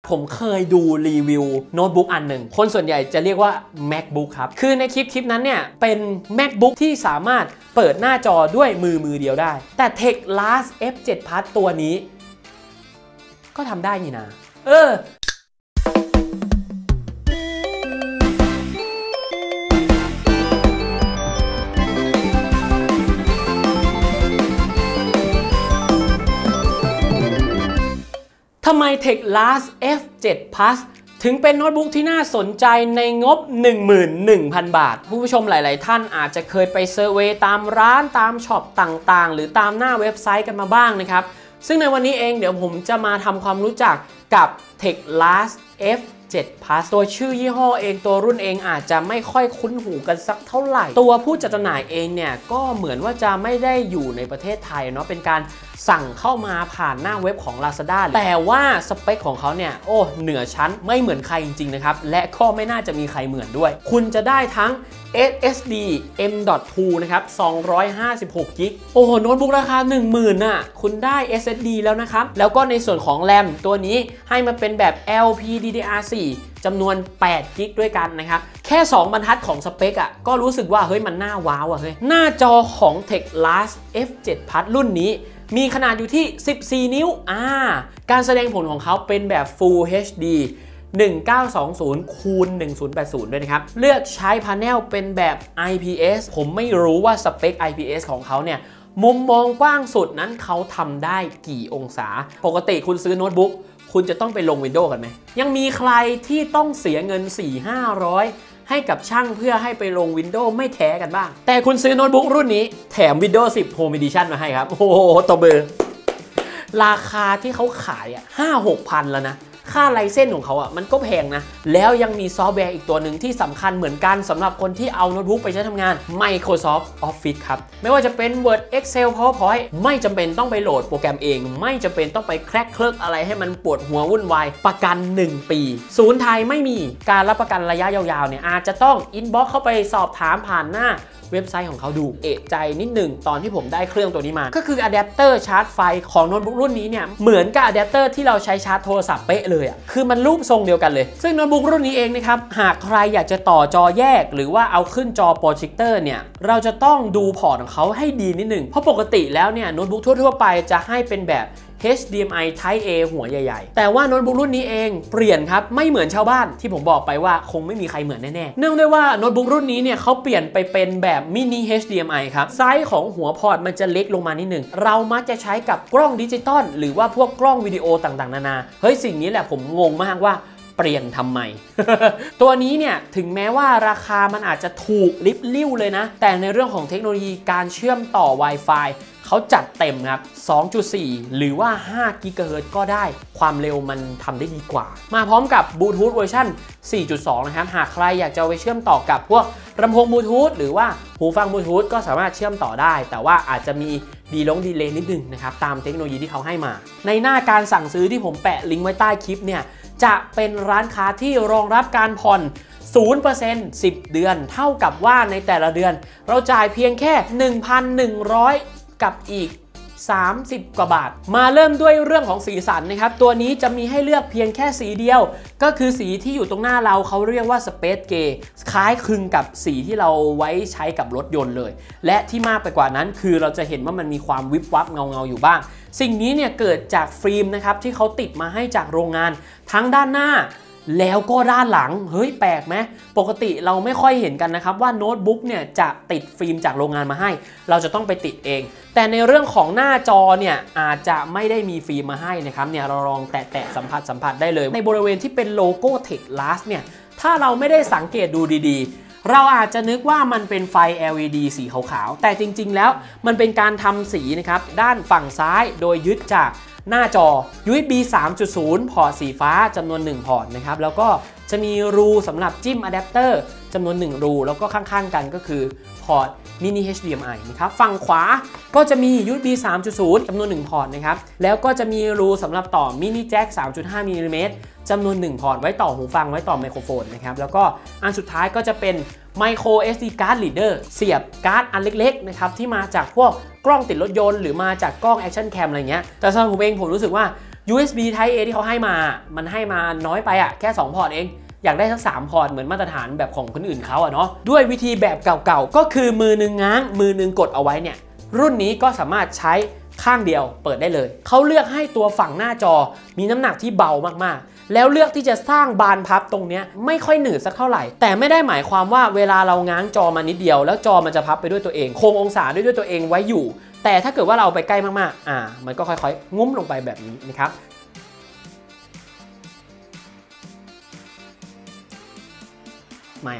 ผมเคยดูรีวิวโน้ตบุ๊กอันหนึ่งคนส่วนใหญ่จะเรียกว่า MacBook ครับคือในคลิปนั้นเนี่ยเป็น MacBook ที่สามารถเปิดหน้าจอด้วยมือเดียวได้แต่ Teclast F7 Plus ตัวนี้ก็ทำได้นี่นะทำไม Teclast F7 Plus ถึงเป็นโน้ตบุ๊กที่น่าสนใจในงบ 11,000 บาทผู้ชมหลายๆท่านอาจจะเคยไปเซอร์เวย์ตามร้านตามช็อปต่างๆหรือตามหน้าเว็บไซต์กันมาบ้างนะครับซึ่งในวันนี้เองเดี๋ยวผมจะมาทำความรู้จักกับ Teclast F7 Plus ตัวชื่อยี่ห้อเองตัวรุ่นเองอาจจะไม่ค่อยคุ้นหูกันสักเท่าไหร่ตัวผู้จัดจำหน่ายเองเนี่ยก็เหมือนว่าจะไม่ได้อยู่ในประเทศไทยเนาะเป็นการสั่งเข้ามาผ่านหน้าเว็บของ Lazada แต่ว่าสเปคของเขาเนี่ยโอ้เหนือชั้นไม่เหมือนใครจริงๆนะครับและก็ไม่น่าจะมีใครเหมือนด้วยคุณจะได้ทั้ง SSD M.2 นะครับ256 กิกโอ้โหโน้ตบุ๊กราคา 10,000 น่ะคุณได้ SSD แล้วนะครับแล้วก็ในส่วนของ RAM ตัวนี้ให้มาเป็นแบบ LPDDR4 จำนวน8 กิกด้วยกันนะครับแค่2บรรทัดของสเปคอ่ะก็รู้สึกว่าเฮ้ยมันน่าว้าวอ่ะเฮ้ยหน้าจอของ Teclast F7 Plus รุ่นนี้มีขนาดอยู่ที่14 นิ้วการแสดงผลของเขาเป็นแบบ Full HD 1920 คูณ 1080 ด้วยนะครับเลือกใช้พาเนลเป็นแบบ IPS ผมไม่รู้ว่าสเปค IPS ของเขาเนี่ยมุมมองกว้างสุดนั้นเขาทำได้กี่องศาปกติคุณซื้อโน้ตบุ๊กคุณจะต้องไปลง Windows กันไหมยังมีใครที่ต้องเสียเงิน 4-500 ให้กับช่างเพื่อให้ไปลง Windows ไม่แท้กันบ้างแต่คุณซื้อโน้ตบุ๊กรุ่นนี้แถม Windows 10 Home Edition มาให้ครับโอ้โหตบมือราคาที่เขาขาย5-6 พันแล้วนะค่าไลเซนส์ของเขามันก็แพงนะแล้วยังมีซอฟต์แวร์อีกตัวหนึ่งที่สำคัญเหมือนกันสำหรับคนที่เอาโน้ตบุ๊กไปใช้ทำงาน Microsoft Office ครับไม่ว่าจะเป็น Word Excel PowerPoint ไม่จำเป็นต้องไปโหลดโปรแกรมเองไม่จำเป็นต้องไปแคร็กเคลิกอะไรให้มันปวดหัววุ่นวายประกัน1 ปีศูนย์ไทยไม่มีการรับประกันระยะยาวๆเนี่ยอาจจะต้องอินบ็อกซ์เข้าไปสอบถามผ่านหน้าเว็บไซต์ของเขาดูเอะใจนิดหนึ่งตอนที่ผมได้เครื่องตัวนี้มาก็คืออะแดปเตอร์ชาร์จไฟของโน้ตบุ๊กรุ่นนี้เนี่ยเหมือนกับอะแดปเตอร์ที่เราใช้ชาร์จโทรศัพท์เป๊ะเลยคือมันรูปทรงเดียวกันเลยซึ่งโน้ตบุ๊กรุ่นนี้เองนะครับหากใครอยากจะต่อจอแยกหรือว่าเอาขึ้นจอโปรเจคเตอร์เนี่ยเราจะต้องดูพอร์ตของเขาให้ดีนิดหนึ่งเพราะปกติแล้วเนี่ยโน้ตบุ๊กทั่วๆไปจะให้เป็นแบบHDMI Type A หัวใหญ่ๆแต่ว่าโน้ตบุ๊กรุ่นนี้เองเปลี่ยนครับไม่เหมือนชาวบ้านที่ผมบอกไปว่าคงไม่มีใครเหมือนแน่ๆเนื่องด้วยว่าโน้ตบุ๊กรุ่นนี้เนี่ยเขาเปลี่ยนไปเป็นแบบมินิ HDMI ครับไซส์ของหัวพอร์ตมันจะเล็กลงมานิดหนึ่งเรามักจะใช้กับกล้องดิจิตอลหรือว่าพวกกล้องวิดีโอต่างๆนานาเฮ้ยสิ่งนี้แหละผมงงมากว่าเปลี่ยนทำไม ตัวนี้เนี่ยถึงแม้ว่าราคามันอาจจะถูกลิบลิ่วเลยนะแต่ในเรื่องของเทคโนโลยีการเชื่อมต่อ Wi-Fi เขาจัดเต็มครับ 2.4 หรือว่า5 GHz ก็ได้ความเร็วมันทำได้ดีกว่ามาพร้อมกับบลูทูธเวอร์ชัน 4.2 นะครับหากใครอยากจะไปเชื่อมต่อกับพวกลำโพงบลูทูธหรือว่าหูฟังบลูทูธก็สามารถเชื่อมต่อได้แต่ว่าอาจจะมีดีเลย์นิดนึงนะครับตามเทคโนโลยีที่เขาให้มาในหน้าการสั่งซื้อที่ผมแปะลิงก์ไว้ใต้คลิปเนี่ยจะเป็นร้านค้าที่รองรับการผ่อน 0% 10 เดือนเท่ากับว่าในแต่ละเดือนเราจ่ายเพียงแค่ 1,100 กับอีก30 กว่าบาทมาเริ่มด้วยเรื่องของสีสันนะครับตัวนี้จะมีให้เลือกเพียงแค่สีเดียวก็คือสีที่อยู่ตรงหน้าเราเขาเรียกว่า Space Gray คล้ายคลึงกับสีที่เราไว้ใช้กับรถยนต์เลยและที่มากไปกว่านั้นคือเราจะเห็นว่ามันมีความวิบวับเงาอยู่บ้างสิ่งนี้เนี่ยเกิดจากฟิล์มนะครับที่เขาติดมาให้จากโรงงานทั้งด้านหน้าแล้วก็ด้านหลังเฮ้ยแปลกไหมปกติเราไม่ค่อยเห็นกันนะครับว่าโน้ตบุ๊กเนี่ยจะติดฟิล์มจากโรงงานมาให้เราจะต้องไปติดเองแต่ในเรื่องของหน้าจอเนี่ยอาจจะไม่ได้มีฟิล์มมาให้นะครับเนี่ยเราลองแตะสัมผัสได้เลยในบริเวณที่เป็นโลโก้ Teclast เนี่ยถ้าเราไม่ได้สังเกตดูดีๆเราอาจจะนึกว่ามันเป็นไฟ LED สีขาวๆแต่จริงๆแล้วมันเป็นการทำสีนะครับด้านฝั่งซ้ายโดยยึดจากหน้าจอ USB 3.0 พอร์ตสีฟ้าจำนวน1พอร์ตนะครับแล้วก็จะมีรูสำหรับจิ้มอะแดปเตอร์จำนวน1รูแล้วก็ข้างๆกันก็คือพอร์ตมินิ HDMI นะครับฝั่งขวาก็จะมี USB 3.0 จำนวน1พอร์ตนะครับแล้วก็จะมีรูสำหรับต่อมินิแจ็ค 3.5 มิลลิเมตรจำนวน1พอร์ตไว้ต่อหูฟังไว้ต่อไมโครโฟนนะครับแล้วก็อันสุดท้ายก็จะเป็น Micro SD Card Reader เสียบการ์ดอันเล็กๆนะครับที่มาจากพวกกล้องติดรถยนต์หรือมาจากกล้อง Action Cam อะไรเงี้ยแต่สำหรับผมเองผมรู้สึกว่า USB Type A ที่เขาให้มามันให้มาน้อยไปอะแค่2พอร์ตเองอยากได้สัก3พอร์ตเหมือนมาตรฐานแบบของคนอื่นเขาอะเนาะด้วยวิธีแบบเก่าๆก็คือมือหนึ่งง้างมือหนึ่งกดเอาไว้เนี่ยรุ่นนี้ก็สามารถใช้ข้างเดียวเปิดได้เลยเขาเลือกให้ตัวฝั่งหน้าจอมีน้ำหนักที่เบามากๆแล้วเลือกที่จะสร้างบานพับตรงนี้ไม่ค่อยหนืดสักเท่าไหร่แต่ไม่ได้หมายความว่าเวลาเราง้างจอมานิดเดียวแล้วจอมันจะพับไปด้วยตัวเองคงองศาด้วยตัวเองไว้อยู่แต่ถ้าเกิดว่าเราไปใกล้มากๆมันก็ค่อยๆงุ้มลงไปแบบนี้นะครับไม่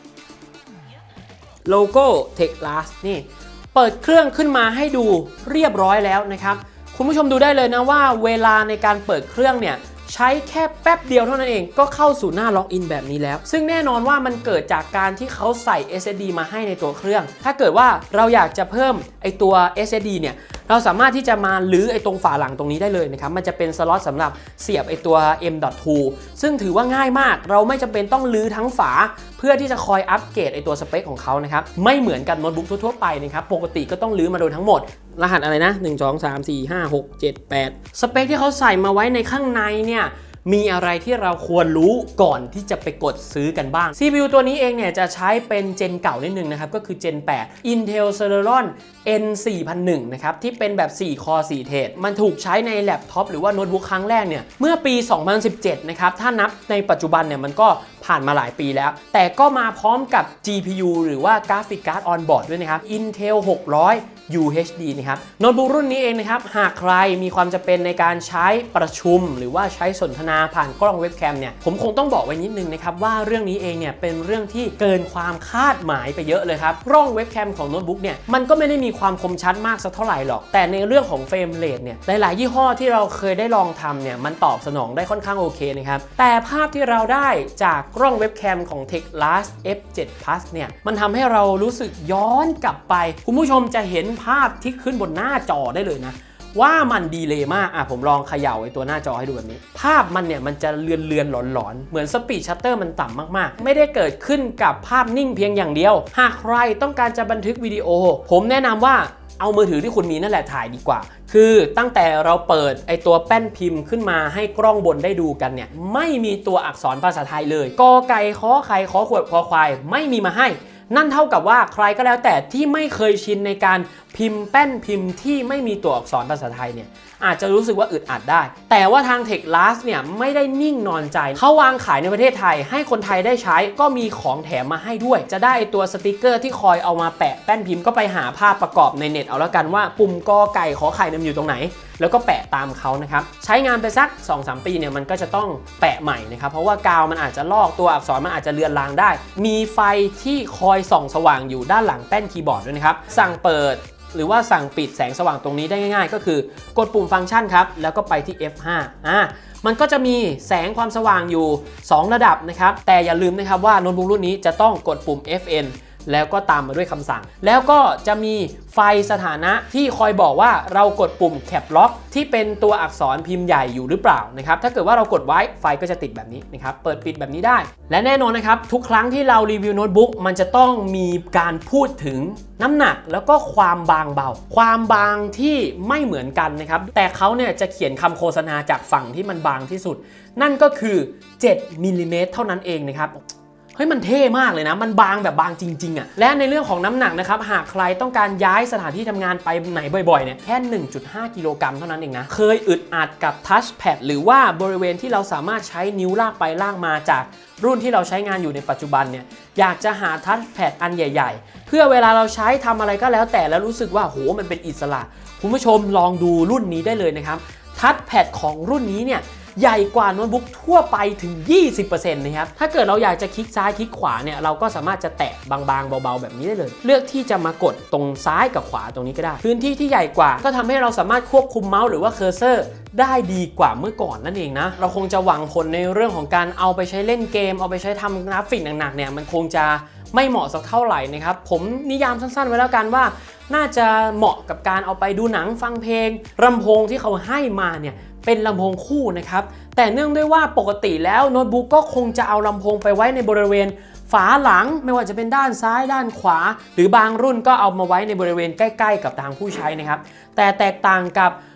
โลโก้ TechLast นี่เปิดเครื่องขึ้นมาให้ดูเรียบร้อยแล้วนะครับคุณผู้ชมดูได้เลยนะว่าเวลาในการเปิดเครื่องเนี่ยใช้แค่แป๊บเดียวเท่านั้นเองก็เข้าสู่หน้าล็อกอินแบบนี้แล้วซึ่งแน่นอนว่ามันเกิดจากการที่เขาใส่ SSD มาให้ในตัวเครื่องถ้าเกิดว่าเราอยากจะเพิ่มไอตัว SSD เนี่ยเราสามารถที่จะมาลื้อไอตรงฝาหลังตรงนี้ได้เลยนะครับมันจะเป็นสล็อตสำหรับเสียบไอตัว M.2 ซึ่งถือว่าง่ายมากเราไม่จำเป็นต้องลื้อทั้งฝาเพื่อที่จะคอยอัปเกรดไอตัวสเปคของเขานะครับไม่เหมือนกับโน้ตบุ๊กทั่วๆไปนะครับปกติก็ต้องลื้อมาโดยทั้งหมดรหัสอะไรนะ1 2 3 4 5 6 7 8สเปคที่เขาใส่มาไว้ในข้างในเนี่ยมีอะไรที่เราควรรู้ก่อนที่จะไปกดซื้อกันบ้าง CPU ตัวนี้เองเนี่ยจะใช้เป็นเจนเก่านิดนึงนะครับก็คือเจน 8 Intel Celeron N4001 นะครับที่เป็นแบบ4 คอ 4 เทรดมันถูกใช้ในแล็ปท็อปหรือว่าโน้ตบุ๊กครั้งแรกเนี่ยเมื่อปี 2017 นะครับถ้านับในปัจจุบันเนี่ยมันก็ผ่านมาหลายปีแล้วแต่ก็มาพร้อมกับ GPU หรือว่า Graphic Card on Board ด้วยนะครับ Intel 600 UHD นะครับโน้ตบุ๊กรุ่นนี้เองนะครับหากใครมีความจำเป็นในการใช้ประชุมหรือว่าใช้สนทนาผ่านกล้องเว็บแคมเนี่ยผมคงต้องบอกไว้นิดนึงนะครับว่าเรื่องนี้เองเนี่ยเป็นเรื่องที่เกินความคาดหมายไปเยอะเลยครับกล้องเว็บแคมของโน้ตบุ๊กเนี่ยมันก็ไม่ได้มีความคมชัดมากสักเท่าไหร่หรอกแต่ในเรื่องของเฟรมเรทเนี่ยหลายๆยี่ห้อที่เราเคยได้ลองทำเนี่ยมันตอบสนองได้ค่อนข้างโอเคนะครับแต่ภาพที่เราได้จากกล้องเว็บแคมของ TechLast F7 Plus เนี่ยมันทำให้เรารู้สึกย้อนกลับไปคุณผู้ชมจะเห็นภาพที่ขึ้นบนหน้าจอได้เลยนะว่ามันดีเลย์มากผมลองเขย่าไอ้ตัวหน้าจอให้ดูแบบนี้ภาพมันเนี่ยมันจะเลือนหลอนๆเหมือนสปีดชัตเตอร์มันต่ำมากๆไม่ได้เกิดขึ้นกับภาพนิ่งเพียงอย่างเดียวหากใครต้องการจะบันทึกวิดีโอผมแนะนำว่าเอามือถือที่คุณมีนั่นแหละถ่ายดีกว่าคือตั้งแต่เราเปิดไอตัวแป้นพิมพ์ขึ้นมาให้กล้องบนได้ดูกันเนี่ยไม่มีตัวอักษรภาษาไทยเลยกอไก่ขอไข่ขอขวดขอควายไม่มีมาให้นั่นเท่ากับว่าใครก็แล้วแต่ที่ไม่เคยชินในการพิมพ์แป้นพิมพ์ที่ไม่มีตัวอักษรภาษาไทยเนี่ยอาจจะรู้สึกว่าอึดอัดได้แต่ว่าทาง TechLast เนี่ยไม่ได้นิ่งนอนใจเขาวางขายในประเทศไทยให้คนไทยได้ใช้ก็มีของแถมมาให้ด้วยจะได้ตัวสติกเกอร์ที่คอยเอามาแปะแป้นพิมพ์ก็ไปหาภาพประกอบในเน็ตเอาแล้วกันว่าปุ่มกอไก่ขอไข่มันอยู่ตรงไหนแล้วก็แปะตามเขานะครับใช้งานไปสัก 2-3 ปีเนี่ยมันก็จะต้องแปะใหม่นะครับเพราะว่ากาวมันอาจจะลอกตัวอักษรมันอาจจะเลือนลางได้มีไฟที่คอยส่องสว่างอยู่ด้านหลังแป้นคีย์บอร์ดด้วยนะครับสั่งเปิดหรือว่าสั่งปิดแสงสว่างตรงนี้ได้ง่ายๆก็คือกดปุ่มฟังก์ชันครับแล้วก็ไปที่ F5 มันก็จะมีแสงความสว่างอยู่2ระดับนะครับแต่อย่าลืมนะครับว่าโน้ตบุ๊กรุ่นนี้จะต้องกดปุ่ม FN แล้วก็ตามมาด้วยคำสั่งแล้วก็จะมีไฟสถานะที่คอยบอกว่าเรากดปุ่ม Cap Lock ที่เป็นตัวอักษรพิมพ์ใหญ่อยู่หรือเปล่านะครับถ้าเกิดว่าเรากดไว้ไฟก็จะติดแบบนี้นะครับเปิดปิดแบบนี้ได้และแน่นอนนะครับทุกครั้งที่เรารีวิวโน้ตบุ๊กมันจะต้องมีการพูดถึงน้ำหนักแล้วก็ความบางเบาความบางที่ไม่เหมือนกันนะครับแต่เขาเนี่ยจะเขียนคำโฆษณาจากฝั่งที่มันบางที่สุดนั่นก็คือ7มิลลิเมตรเท่านั้นเองนะครับเฮ้ยมันเท่มากเลยนะมันบางแบบบางจริงๆและในเรื่องของน้ำหนักนะครับหากใครต้องการย้ายสถานที่ทำงานไปไหนบ่อยๆเนี่ยแค่ 1.5 กิโลกรัมเท่านั้นเองนะเคยอึดอัดกับทัชแพดหรือว่าบริเวณที่เราสามารถใช้นิ้วลากไปลากมาจากรุ่นที่เราใช้งานอยู่ในปัจจุบันเนี่ยอยากจะหาทัชแพดอันใหญ่ๆเพื่อเวลาเราใช้ทำอะไรก็แล้วแต่แล้วรู้สึกว่าโหมันเป็นอิสระคุณผู้ชมลองดูรุ่นนี้ได้เลยนะครับทัชแพดของรุ่นนี้เนี่ยใหญ่กว่าโน้ตบุ๊กทั่วไปถึง 20% นะครับถ้าเกิดเราอยากจะคลิกซ้ายคลิกขวาเนี่ยเราก็สามารถจะแตะบางๆเบาๆแบบนี้ได้เลยเลือกที่จะมากดตรงซ้ายกับขวาตรงนี้ก็ได้พื้นที่ที่ใหญ่กว่าก็ทำให้เราสามารถควบคุมเมาส์หรือว่าเคอร์เซอร์ได้ดีกว่าเมื่อก่อนนั่นเองนะเราคงจะหวังผลในเรื่องของการเอาไปใช้เล่นเกมเอาไปใช้ทำกราฟิกหนักๆเนี่ยมันคงจะไม่เหมาะสักเท่าไหร่นะครับผมนิยามสั้นๆไว้แล้วกันว่าน่าจะเหมาะกับการเอาไปดูหนังฟังเพลงลำโพงที่เขาให้มาเนี่ยเป็นลำโพงคู่นะครับแต่เนื่องด้วยว่าปกติแล้วโน้ตบุ๊กก็คงจะเอาลำโพงไปไว้ในบริเวณฝาหลังไม่ว่าจะเป็นด้านซ้ายด้านขวาหรือบางรุ่นก็เอามาไว้ในบริเวณใกล้ๆกับทางผู้ใช้นะครับแต่แตกต่างกับ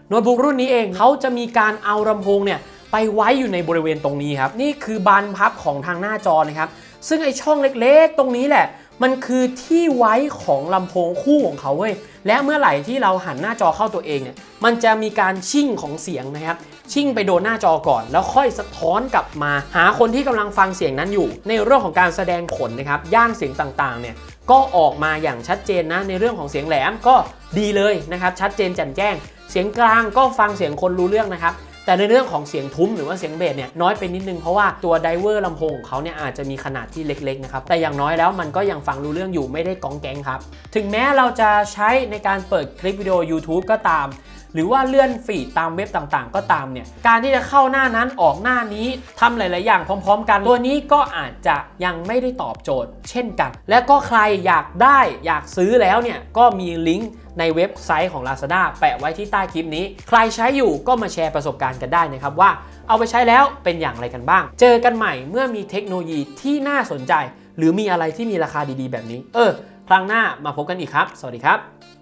โน้ตบุ๊กรุ่นนี้เองเขาจะมีการเอาลำโพงเนี่ยไปไว้อยู่ในบริเวณตรงนี้ครับนี่คือบานพับของทางหน้าจอนะครับซึ่งไอช่องเล็กๆตรงนี้แหละมันคือที่ไว้ของลำโพงคู่ของเขาเว้ยและเมื่อไหร่ที่เราหันหน้าจอเข้าตัวเองเนี่ยมันจะมีการชิ่งของเสียงนะครับชิ่งไปโดนหน้าจอก่อนแล้วค่อยสะท้อนกลับมาหาคนที่กำลังฟังเสียงนั้นอยู่ในเรื่องของการแสดงผลนะครับย่านเสียงต่างๆเนี่ยก็ออกมาอย่างชัดเจนนะในเรื่องของเสียงแหลมก็ดีเลยนะครับชัดเจนแจ่มแจ้งเสียงกลางก็ฟังเสียงคนรู้เรื่องนะครับแต่ในเรื่องของเสียงทุ้มหรือว่าเสียงเบสเนี่ยน้อยไปนิดนึงเพราะว่าตัวไดเวอร์ลำโพงของเขาเนี่ยอาจจะมีขนาดที่เล็กๆนะครับแต่อย่างน้อยแล้วมันก็ยังฟังรู้เรื่องอยู่ไม่ได้ก้องแก๊งครับถึงแม้เราจะใช้ในการเปิดคลิปวิดีโอ YouTube ก็ตามหรือว่าเลื่อนฟีดตามเว็บต่างๆก็ตามเนี่ยการที่จะเข้าหน้านั้นออกหน้านี้ทำหลายๆอย่างพร้อมๆกันตัวนี้ก็อาจจะยังไม่ได้ตอบโจทย์เช่นกันและก็ใครอยากได้อยากซื้อแล้วเนี่ยก็มีลิงก์ในเว็บไซต์ของ Lazada แปะไว้ที่ใต้คลิปนี้ใครใช้อยู่ก็มาแชร์ประสบการณ์กันได้นะครับว่าเอาไปใช้แล้วเป็นอย่างไรกันบ้างเจอกันใหม่เมื่อมีเทคโนโลยีที่น่าสนใจหรือมีอะไรที่มีราคาดีๆแบบนี้ครั้งหน้ามาพบกันอีกครับสวัสดีครับ